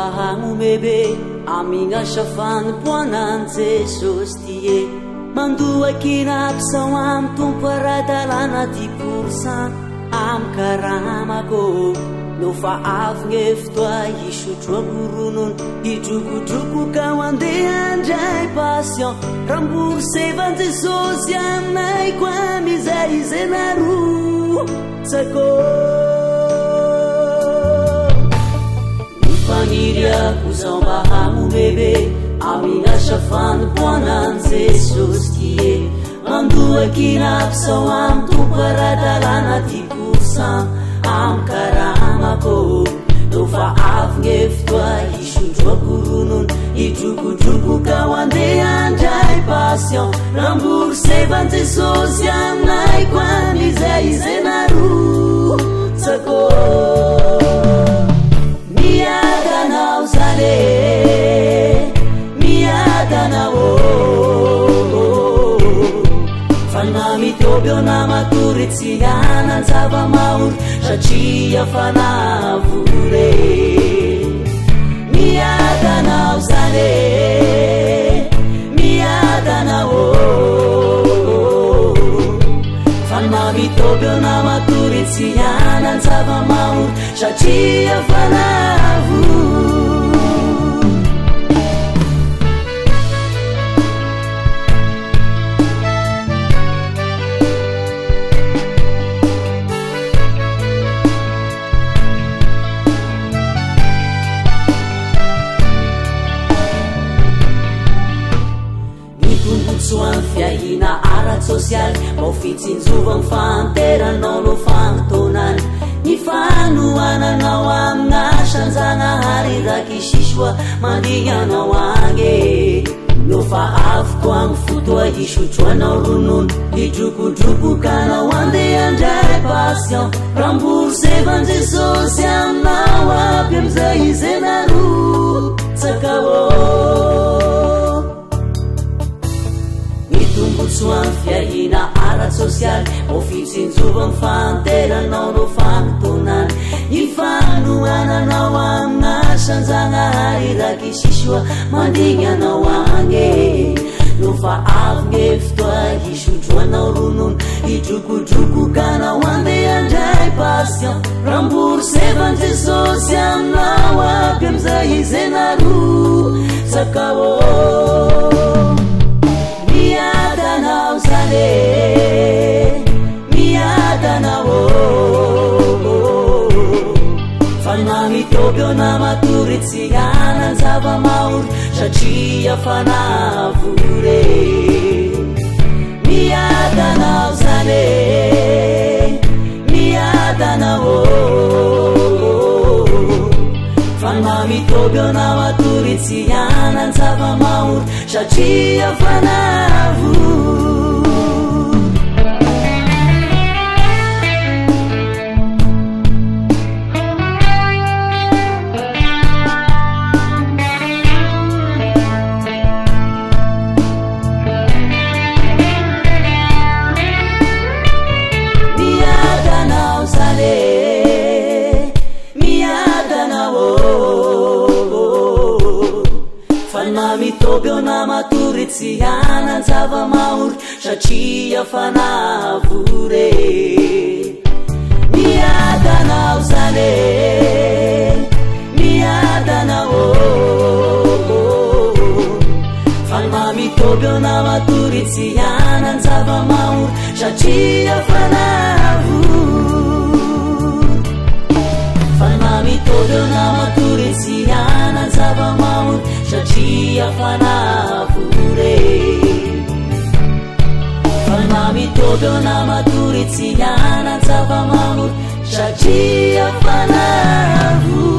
mbahamomebe amingasafany poanan jesosy tie mandoakinapsao am tompo aradalana 10% am karamako nofa avy fotoa isotroakoronon idrokodroko ka andeha andray passion ramborsevan jesosy aminay koa mizay izenaro tsako nifaniryako zao mba hamomebe aminasafany poanan jesosy tie mandoakinapsao am tompo aradalana 10% am karamako nofa avy fotoa isotroakoronon idrokodroko ka andeha andray passion ramborsevan jesosy aminay koa mizay izenaro tsako miadanao zale miadanao fanamitoby namatory tsy anan-java-maory satria fanavore miadanao zale miadanao fanamitoby namatory tsy anan-java-maory satria fanavore soan fiahina ara-sosialy mbao fitsinjova ny fanteranao no fanotonany ny fanoananao amin'asanjanahary raky sisoa mandinanao age nofa aviko amin'ny fotoa isotroanao ronono idrokodroko kanao andeha andray passion ramborsevan jesosy aminao aby amizay izenaro tsakao soan fiahina ara-sosialy mbao fitsinjova ny fanteranao no fanotonany ny fanoananao amin'asanjanahary raky sisoa mandinanao age nofa avy fotoa isotroanao ronono idrokodroko kanao andeha andray passion ramborsevan jesosy aminao aby amizay izenaro tsakao miadanao zale miadanao fanamitoby namatory tsy anan-java-maory satria fanavore miadanao zale miadanao fanamitoby namatory tsy anan-java-maory satria fanavore miadanao zale miadanao fanamitoby namatory tsy anan-java-maory satria fanavore miadanao zale miadanao fanamitoby namatory tsy anan-java-maory satria fanavore fanamitoby namatory tsy anan-java-maory satria fanavore fanamitoby namatory tsy anan-java-maory satria fanavore